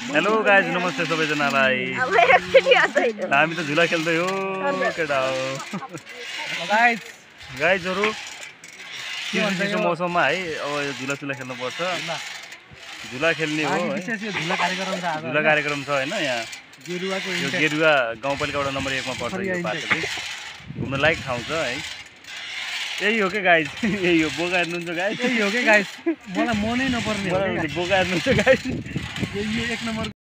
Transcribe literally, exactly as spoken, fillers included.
hello guys नमस्ते सबैजनालाई हामी त झुला खेल्दै हो केटा हो गाइज गाइजहरु चिसो मौसममा है अब यो झुला चुला खेल्नु पर्छ झुला खेल्ने हो है विशेष यो झुला कार्यक्रम छ आज झुला कार्यक्रम छ हैन यहाँ गेरुवाको यो गेरुवा गाउँपालिका वडा नम्बर एक मा पर्छ यो पार्क चाहिँ घुम्न लायक ठाउँ छ है यही हो के गाइज यही हो बोका हेर्नुहुन्छ गाइज यही हो के गाइज मलाई मनै नपर्ने हो बोका हेर्नुहुन्छ गाइज यो एक नम्बर